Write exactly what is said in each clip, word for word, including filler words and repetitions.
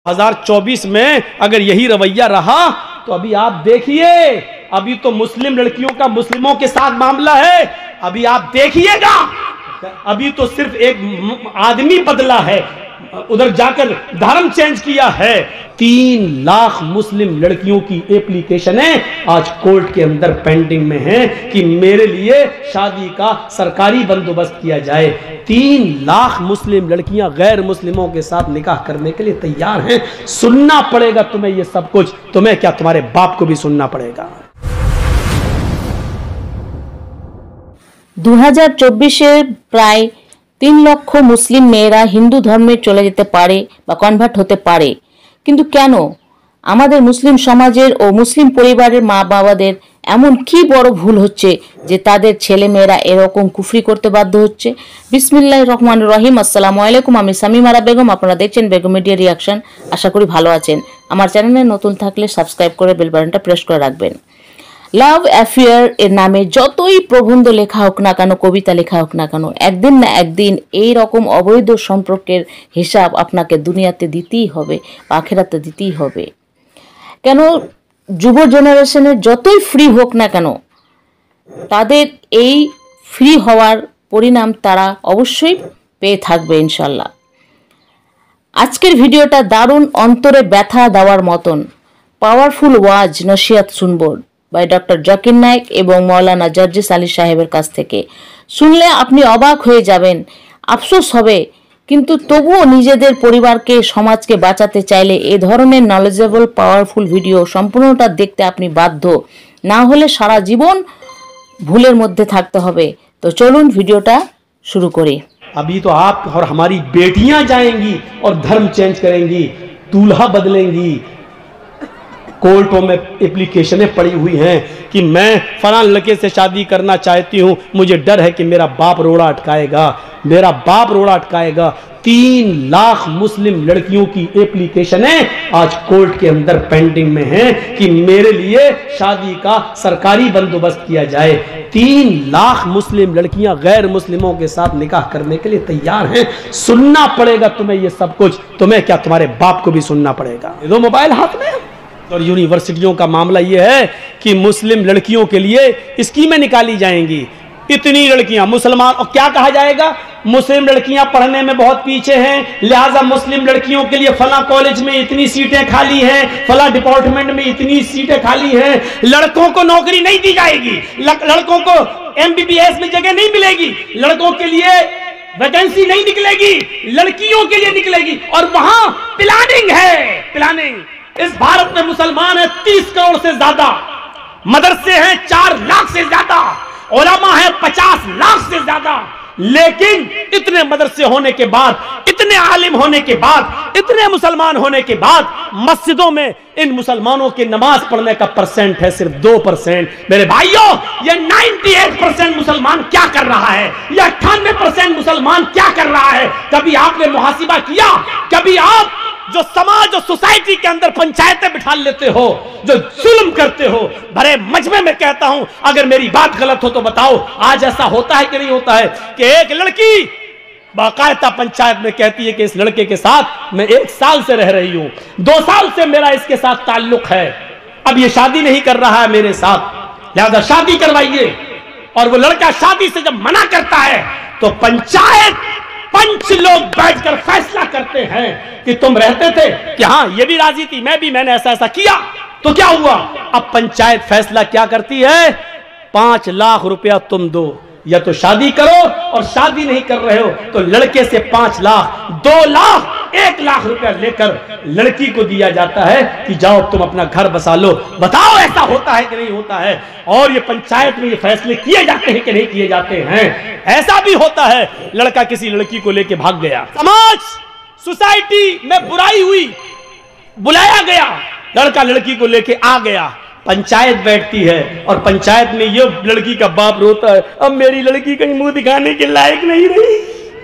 दो हज़ार चौबीस में अगर यही रवैया रहा तो अभी आप देखिए, अभी तो मुस्लिम लड़कियों का मुस्लिमों के साथ मामला है, अभी आप देखिएगा, अभी तो सिर्फ एक आदमी बदला है, उधर जाकर धर्म चेंज किया है। तीन लाख मुस्लिम लड़कियों की एप्लीकेशनें आज कोर्ट के अंदर पेंडिंग में हैं कि मेरे लिए शादी का सरकारी बंदोबस्त किया जाए। तीन लाख मुस्लिम लड़कियां गैर मुस्लिमों के साथ निकाह करने के लिए तैयार हैं। सुनना पड़ेगा तुम्हें ये सब कुछ, तुम्हें क्या तुम्हारे बाप को भी सुनना पड़ेगा। दो हज़ार चौबीस प्राय तीन लक्ष मुस्लिम मेয়েরা हिंदू धर्मे चले যেতে পারে বা কনভার্ট হতে পারে, কিন্তু কেন আমাদের মুসলিম সমাজের ও মুসলিম পরিবারের মা বাবাদের এমন কি বড় ভুল হচ্ছে যে তাদের ছেলে মেয়েরা এরকম কুফরি করতে বাধ্য হচ্ছে। বিসমিল্লাহির রহমানির রহিম। আসসালামু আলাইকুম, আমি সামিমারা বেগম, আপনারা দেখছেন বেগম মিডিয়া রিয়াকশন। আশা করি ভালো আছেন। আমার চ্যানেলে নতুন থাকলে সাবস্ক্রাইব করে বেল বাটনটা প্রেস করে রাখবেন। লাভ অ্যাফেয়ার এর নামে যতই প্রবন্ধ লেখা হোক না কেন, কবিতা লেখা হোক না কেন, একদিন না একদিন এই রকম অবৈধ সম্পর্কের হিসাব আপনাকে দুনিয়াতে দিতেই হবে, আখিরাতে দিতেই হবে। কেন যুব জেনারেশনের যতই ফ্রি হোক না কেন, তাদের এই ফ্রি হওয়ার পরিণাম তারা অবশ্যই পেয়ে থাকবে ইনশাল্লাহ। আজকের ভিডিওটা দারুণ অন্তরে ব্যথা দেওয়ার মতন পাওয়ারফুল ওয়াজ নসিহত শুনবো বাই ডক্টর জাকির নায়েক এবং মৌলানা জার্জিস আলী সাহেবের কাছ থেকে। শুনলে আপনি অবাক হয়ে যাবেন, আফসোস হবে, কিন্তু তবুও নিজেদের পরিবারকে সমাজকে বাঁচাতে চাইলে এ ধরনের নলেজেবল পাওয়ারফুল ভিডিও সম্পূর্ণটা দেখতে আপনি বাধ্য, না হলে সারা জীবন ভুলের মধ্যে থাকতে হবে। তো চলুন ভিডিওটা শুরু করি। अभी तो आप और हमारी बेटियां जाएंगी और धर्म चेंज करेंगी, दूल्हा बदलेंगी। कोर्टों में एप्लीकेशनें पड़ी हुई हैं कि मैं फलां लड़के से शादी करना चाहती हूं, मुझे डर है कि मेरा बाप रोड़ा अटकाएगा, मेरा बाप रोड़ा अटकाएगा। तीन लाख मुस्लिम लड़कियों की एप्लीकेशनें आज कोर्ट के अंदर पेंडिंग में हैं कि मेरे लिए शादी का सरकारी बंदोबस्त किया जाए। तीन लाख मुस्लिम लड़कियां गैर मुस्लिमों के साथ निकाह करने के लिए तैयार हैं। सुनना पड़ेगा तुम्हें ये सब कुछ, तुम्हें क्या तुम्हारे बाप को भी सुनना पड़ेगा। दो मोबाइल हाथ में। और यूनिवर्सिटियों का मामला यह है कि मुस्लिम लड़कियों के लिए स्कीमें निकाली जाएंगी। इतनी लड़कियां मुसलमान, और क्या कहा जाएगा, मुस्लिम लड़कियां पढ़ने में बहुत पीछे हैं, लिहाजा मुस्लिम लड़कियों के लिए फला कॉलेज में इतनी सीटें खाली हैं, फला डिपार्टमेंट में इतनी सीटें खाली हैं। लड़कों को नौकरी नहीं दी जाएगी, लड़कों को एमबीबीएस में जगह नहीं मिलेगी, लड़कों के लिए वैकेंसी नहीं निकलेगी, लड़कियों के लिए निकलेगी। और वहां प्लानिंग है, प्लानिंग। इस भारत में मुसलमान है तीस करोड़ से ज्यादा, मदरसे हैं चार लाख से ज्यादा, उलमा है पचास लाख से ज्यादा, लेकिन इतने मदरसे होने के बाद, इतने आलिम होने के बाद, इतने मुसलमान होने के बाद मस्जिदों में इन मुसलमानों के नमाज पढ़ने का परसेंट है सिर्फ दो परसेंट। मेरे भाइयों, ये अट्ठानवे परसेंट मुसलमान क्या कर रहा है, ये अट्ठानवे परसेंट मुसलमान क्या कर रहा है? कभी आपने मुहासिबा किया? कभी आप जो समाज और सोसाइटी के अंदर पंचायतें बिठा लेते हो, जो जुल्म करते हो, भरे मजमे में कहता हूं, अगर मेरी बात गलत हो तो बताओ, आज ऐसा होता है कि नहीं होता है कि एक लड़की बाकायदा पंचायत में कहती है कि इस लड़के के साथ मैं एक साल से रह रही हूं, दो साल से मेरा इसके साथ ताल्लुक है, अब ये शादी नहीं कर रहा है मेरे साथ, लिहाजा शादी करवाइए। और वो लड़का शादी से जब मना करता है तो पंचायत पंच लोग बैठकर फैसला करते हैं कि तुम रहते थे कि हाँ ये भी राजी थी, मैं भी, मैंने ऐसा ऐसा किया, तो क्या हुआ? अब पंचायत फैसला क्या करती है, पांच लाख रुपया तुम दो, या तो शादी करो, और शादी नहीं कर रहे हो तो लड़के से पांच लाख, दो लाख, एक लाख रुपया लेकर लड़की को दिया जाता है कि जाओ तुम अपना घर बसा लो। बताओ ऐसा होता है कि नहीं होता है? और ये पंचायत में ये फैसले किए जाते हैं कि नहीं किए जाते हैं? ऐसा भी होता है, लड़का किसी लड़की को लेके भाग गया, समाज सोसाइटी में बुराई हुई, बुलाया गया, लड़का लड़की को लेके आ गया, पंचायत बैठती है और पंचायत में ये लड़की का बाप रोता है, अब मेरी लड़की कहीं मुंह दिखाने के लायक नहीं रही।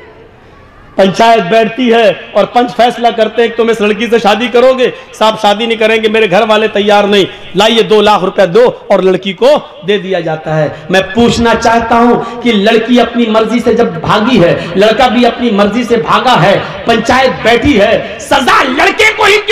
पंचायत बैठती है और पंच फैसला करते हैं कि तुम इस लड़की से शादी करोगे, साहब शादी नहीं करेंगे, मेरे घर वाले तैयार नहीं, लाइए दो लाख रुपया दो, और लड़की को दे दिया जाता है। मैं पूछना चाहता हूं कि लड़की अपनी मर्जी से जब भागी है, लड़का भी अपनी मर्जी से भागा है, पंचायत बैठी है, सजा लड़के को ही क्यों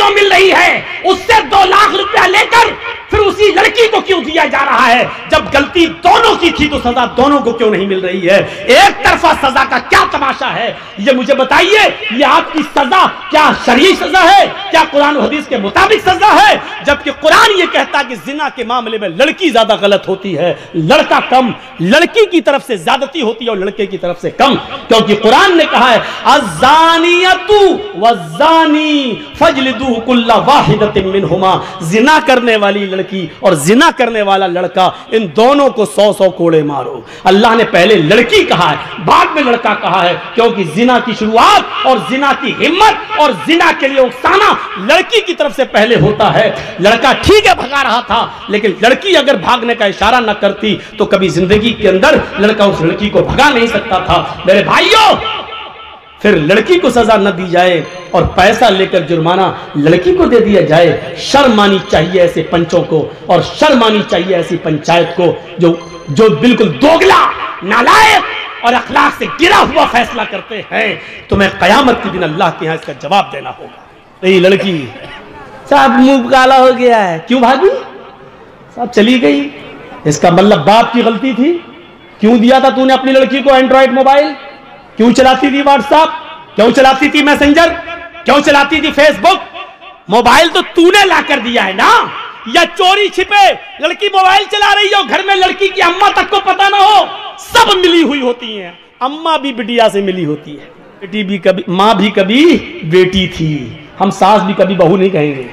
क्यों मिल रही है? उससे दो लाख रुपया लेकर फिर उसी लड़की को क्यों दिया जा रहा है? जब गलती दोनों की थी तो सजा दोनों को क्यों नहीं मिल रही है? एक तरफा सजा का क्या तमाशा है? ये मुझे बताइए, ये आपकी सजा क्या शरई सजा है? क्या कुरान और हदीस के मुताबिक सजा है? जबकि कुरान ये कहता है कि जिना के मामले में लड़की ज्यादा गलत होती है, लड़का कम। लड़की की तरफ से ज्यादती होती है और लड़के की तरफ से कम, क्योंकि कुरान ने कहा है अज़्ज़ानियतु वज़्ज़ानी फजलिदू कुल्ला वाहिदतिन मिनहुमा। जिना करने वाली लड़की और जिना करने वाला लड़का, इन दोनों को सौ सौ कोड़े मारो। अल्लाह ने पहले लड़की कहा है, बाद में लड़का कहा है, क्योंकि जिना की शुरुआत और जिना की हिम्मत और जिना के लिए उकसाना लड़की की तरफ से पहले होता है। लड़का ठीक है भगा रहा था, लेकिन लड़की अगर भागने का इशारा न करती तो कभी जिंदगी के अंदर लड़का उस लड़की को भगा नहीं सकता था। मेरे भाइयों, फिर लड़की को सजा न दी जाए और पैसा लेकर जुर्माना लड़की को दे दिया जाए। शर्म आनी चाहिए ऐसे पंचों को, और शर्म आनी चाहिए ऐसी पंचायत को जो जो बिल्कुल दोगला, नालायक और अखलाक से गिरा हुआ फैसला करते हैं। तुम्हें कयामत के दिन अल्लाह के यहाँ इसका जवाब देना होगा। नहीं लड़की साहब मुंह काला हो गया है, क्यों भागी? साहब चली गई, इसका मतलब बाप की गलती थी। क्यों दिया था तूने अपनी लड़की को एंड्रॉइड मोबाइल? क्यों चलाती थी व्हाट्सएप? क्यों चलाती थी मैसेंजर? क्यों चलाती थी फेसबुक? मोबाइल तो तूने ला कर दिया है ना? या चोरी छिपे लड़की मोबाइल चला रही हो, घर में लड़की की अम्मा तक को पता ना हो? सब मिली हुई होती हैं, अम्मा भी बिटिया से मिली होती है, बेटी भी कभी, माँ भी कभी बेटी थी। हम सास भी कभी बहू नहीं कहेंगे।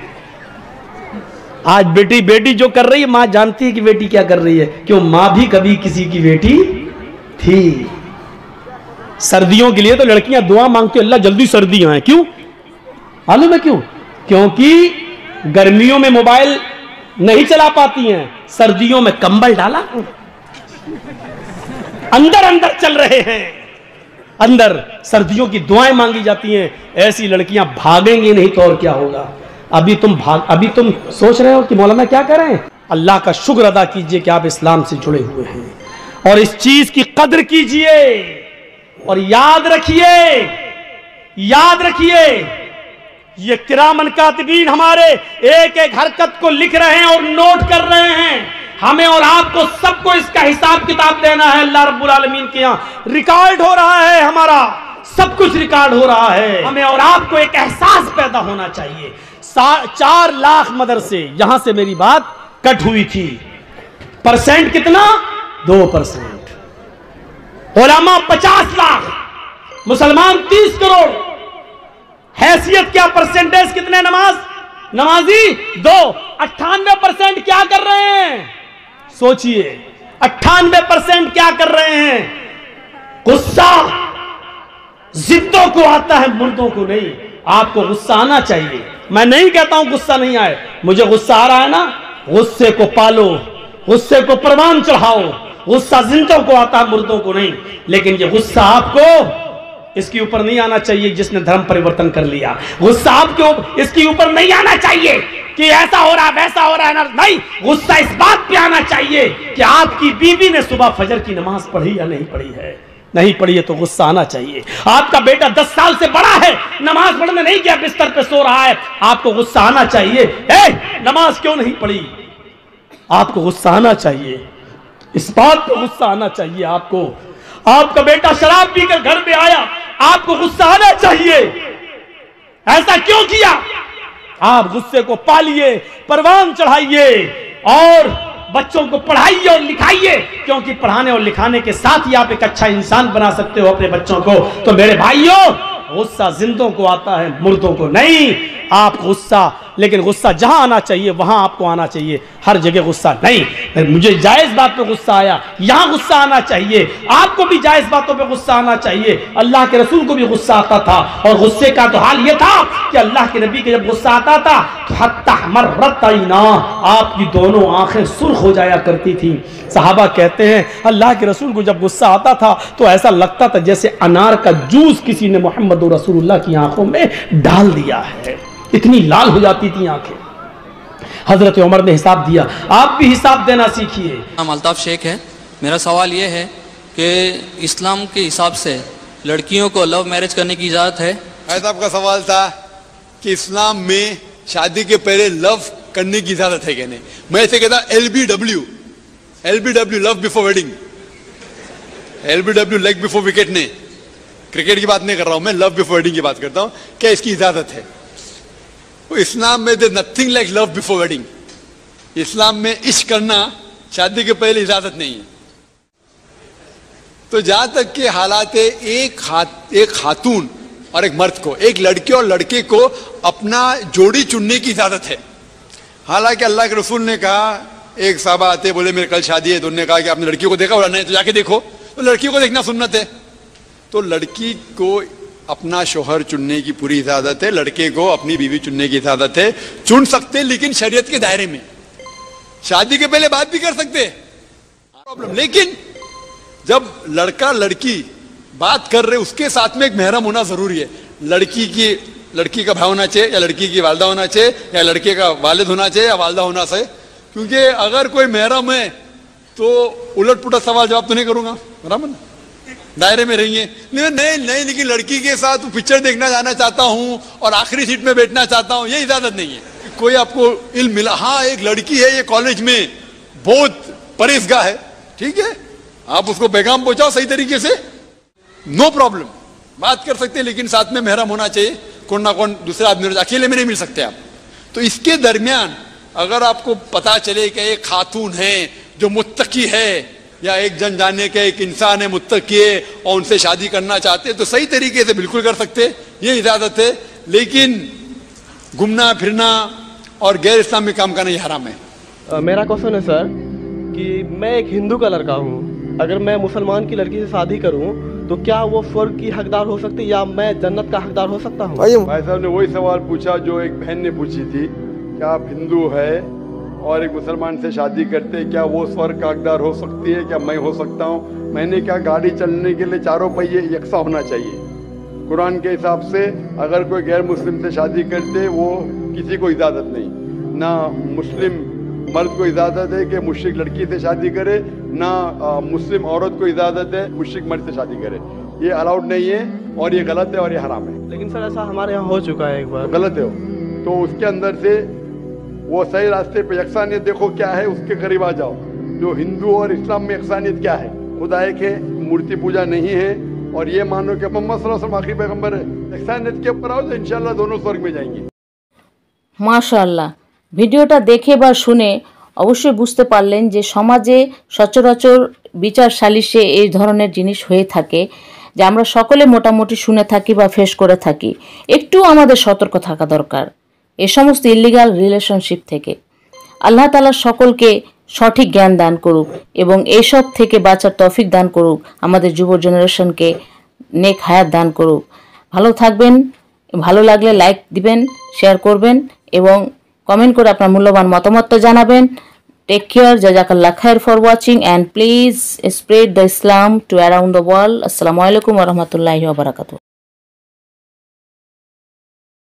आज बेटी बेटी जो कर रही है, माँ जानती है कि बेटी क्या कर रही है। क्यों? माँ भी कभी किसी की बेटी थी। सर्दियों के लिए तो लड़कियां दुआ मांगती, अल्लाह जल्दी सर्दियां हैं। क्यों मालूम है क्यों? क्योंकि गर्मियों में मोबाइल नहीं चला पाती हैं, सर्दियों में कंबल डाला, अंदर अंदर चल रहे हैं, अंदर सर्दियों की दुआएं मांगी जाती हैं। ऐसी लड़कियां भागेंगी नहीं तो और क्या होगा? अभी तुम भाग अभी तुम सोच रहे हो कि मौलाना क्या करें? अल्लाह का शुक्र अदा कीजिए कि आप इस्लाम से जुड़े हुए हैं और इस चीज की कद्र कीजिए। और याद रखिए, याद रखिए, ये किरामन कातिबीन हमारे एक एक हरकत को लिख रहे हैं और नोट कर रहे हैं। हमें और आपको सबको इसका हिसाब किताब देना है। अल्लाह रब्बुल आलमीन के यहाँ रिकॉर्ड हो रहा है, हमारा सब कुछ रिकॉर्ड हो रहा है। हमें और आपको एक एहसास पैदा होना चाहिए। चार लाख मदरसे, यहां से मेरी बात कट हुई थी, परसेंट कितना? दो परसेंट। उलमा पचास लाख, मुसलमान तीस करोड़, हैसियत क्या? परसेंटेज कितने? नमाज नमाजी दो, अट्ठानवे परसेंट क्या कर रहे हैं? सोचिए, अट्ठानवे परसेंट क्या कर रहे हैं? गुस्सा जिद्दों को आता है, मुर्दों को नहीं। आपको गुस्सा आना चाहिए। मैं नहीं कहता हूं गुस्सा नहीं आए, मुझे गुस्सा आ रहा है ना, गुस्से को पालो, गुस्से को परवान चढ़ाओ। गुस्सा जिंदों को आता है, मुर्दों को नहीं। लेकिन ये गुस्सा आपको इसके ऊपर नहीं आना चाहिए जिसने धर्म परिवर्तन कर लिया। गुस्सा आपके इसके ऊपर नहीं आना चाहिए कि ऐसा हो रहा वैसा हो रहा है ना, नहीं। गुस्सा इस बात पे आना चाहिए कि आपकी बीवी ने सुबह फजर की नमाज पढ़ी या नहीं पढ़ी है। नहीं पढ़ी है तो गुस्सा आना चाहिए। आपका बेटा दस साल से बड़ा है, नमाज पढ़ने नहीं गया, बिस्तर पे सो रहा है, आपको गुस्सा आना चाहिए। ए, नमाज क्यों नहीं पढ़ी? आपको गुस्सा आना चाहिए, इस बात पर गुस्सा आना चाहिए आपको। आपका बेटा शराब पीकर घर में आया, आपको गुस्सा आना चाहिए, ऐसा क्यों किया? आप गुस्से को पालिए, परवान चढ़ाइए और बच्चों को पढ़ाइए और लिखाइए, क्योंकि पढ़ाने और लिखाने के साथ ही आप एक अच्छा इंसान बना सकते हो अपने बच्चों को। तो मेरे भाइयों, गुस्सा जिंदों को आता है, मुर्दों को नहीं। आप गुस्सा, लेकिन गुस्सा जहां आना चाहिए वहां आपको आना चाहिए, हर जगह गुस्सा नहीं। मुझे जायज बात पे गुस्सा आया, यहां गुस्सा आना चाहिए। आपको भी जायज बातों पे गुस्सा आना चाहिए। अल्लाह के रसूल को भी गुस्सा आता था, और गुस्से का तो हाल यह था कि अल्लाह के नबी के जब गुस्सा आता था तो हत्ता मर्रत आईना, आपकी दोनों आंखें सुर्ख हो जाया करती थी। सहाबा कहते हैं अल्लाह के रसूल को जब गुस्सा आता था तो ऐसा लगता था जैसे अनार का जूस किसी ने मोहम्मद रसूलुल्लाह की आंखों में डाल दिया है, इतनी लाल हो जाती थी आंखें। हजरत उमर ने हिसाब दिया, आप भी हिसाब देना सीखिए। नाम अल्ताफ शेख है। मेरा सवाल यह है कि इस्लाम के हिसाब से लड़कियों को लव मैरिज करने की इजाज़त है? ऐसा आपका सवाल था कि इस्लाम में शादी के पहले लव करने की इजाजत है क्या नहीं। मैं ऐसे कहता L B W, L B W love before wedding, L B W leg before wicket नहीं, क्रिकेट की बात नहीं कर रहा हूं मैं, लव बिफोर वेडिंग की बात करता हूं। क्या इसकी इजाजत है? तो इस्लाम में there nothing like love before wedding. इस्लाम में इश्क करना शादी के पहले इजाजत नहीं है। तो जहां तक के हालात है, एक हाथ एक खातून और एक मर्द को, एक लड़के और लड़के को अपना जोड़ी चुनने की इजाजत है। हालांकि अल्लाह के रसूल ने कहा, एक साहबा आते बोले मेरे कल शादी है, तो उन्होंने कहा कि आपने लड़की को देखा? बोला नहीं। तो जाके देखो। तो लड़की को देखना सुन्नत है। तो लड़की को अपना शोहर चुनने की पूरी इजाजत है, लड़के को अपनी बीवी चुनने की इजाजत है। चुन सकते लेकिन शरीयत के दायरे में। शादी के पहले बात भी कर सकते प्रॉब्लम, लेकिन जब लड़का लड़की बात कर रहे उसके साथ में एक महरम होना जरूरी है। लड़की की लड़की का भाई होना चाहिए, या लड़की की वालदा होना चाहिए, या लड़के का वालिद होना चाहिए, या वालदा होना चाहिए। क्योंकि अगर कोई महरम है तो उलट पुलट सवाल जवाब तो नहीं करूंगा, बराबर ना, दायरे में रहेंगे। नहीं नहीं नहीं लेकिन लड़की के साथ पिक्चर देखना जाना चाहता हूं और आखिरी सीट में बैठना चाहता हूं, ये इजाजत नहीं है। कोई आपको इल्म मिला, हाँ एक लड़की है ये कॉलेज में बहुत परहेजगार है, ठीक है, आप उसको पैगाम पहुंचाओ सही तरीके से, नो प्रॉब्लम, बात कर सकते हैं, लेकिन साथ में महरम होना चाहिए, कौन ना कौन दूसरा आदमी, अकेले में नहीं मिल सकते आप। तो इसके दरमियान अगर आपको पता चले कि एक खातून है जो मुत्तकी है, या एक जन जाने के एक इंसान है मुत्तकी है और उनसे शादी करना चाहते हैं, तो सही तरीके से बिल्कुल कर सकते, ये इजाजत है। लेकिन घूमना फिरना और गैर इस्लामी काम करना ये हराम है। uh, मेरा क्वेश्चन है सर कि मैं एक हिंदू का लड़का हूँ, अगर मैं मुसलमान की लड़की से शादी करूँ तो क्या वो स्वर्ग की हकदार हो सकती है या मैं जन्नत का हकदार हो सकता हूँ? भाई साहब ने वही सवाल पूछा जो एक बहन ने पूछी थी, क्या आप हिंदू है और एक मुसलमान से शादी करते, क्या वो स्वर्ग का हकदार हो सकती है, क्या मैं हो सकता हूँ? मैंने क्या, गाड़ी चलने के लिए चारों पहिए यकसा होना चाहिए। कुरान के हिसाब से अगर कोई गैर मुस्लिम से शादी करते वो किसी को इजाज़त नहीं, ना मुस्लिम मर्द को इजाज़त है कि मुश्रिक लड़की से शादी करे, ना आ, मुस्लिम औरत को इजाज़त है मुश्रिक मर्द से शादी करे। ये अलाउड नहीं है और ये गलत है और ये हराम है। लेकिन सर ऐसा हमारे यहाँ हो चुका है एक बार। तो गलत है वो, तो उसके अंदर से वो सही रास्ते पे यकसानियत देखो क्या है, उसके करीब आ जाओ। जो हिंदू और इस्लाम में यकसानियत क्या है, खुदा एक है, मूर्ति पूजा नहीं है, और ये मानो कि मोहम्मद सल्लल्लाहु अलैहि वसल्लम आखिरी पैगंबर है, यकसानियत के ऊपर आओ तो इंशाल्लाह दोनों स्वर्ग में जाएंगे। মাশাআল্লাহ, ভিডিওটা দেখে বা শুনে অবশ্যই বুঝতে পারলেন যে সমাজে সচরাচর বিচার সালিশে এই ধরনের জিনিস হয়ে থাকে, যে আমরা সকলে মোটামুটি শুনে থাকি বা ফেস করে থাকি। একটু আমাদের সতর্ক থাকা দরকার এ সমস্ত ইলিগাল রিলেশনশিপ থেকে। আল্লাহ তাআলা সকলকে সঠিক জ্ঞান দান করুক এবং এইসব থেকে বাঁচার তৌফিক দান করুক, আমাদের যুব জেনারেশনকে নেক হায়াত দান করুক। ভালো থাকবেন, ভালো লাগলে লাইক দিবেন, শেয়ার করবেন এবং কমেন্ট করে আপনার মূল্যবান মতামত জানাবেন। টেক কেয়ার, জাজাকাল্লাহ খায়ের for watching and please spread the Islam to around the world. আসসালামু আলাইকুম ওয়া রাহমাতুল্লাহি ওয়া বারাকাতুহু।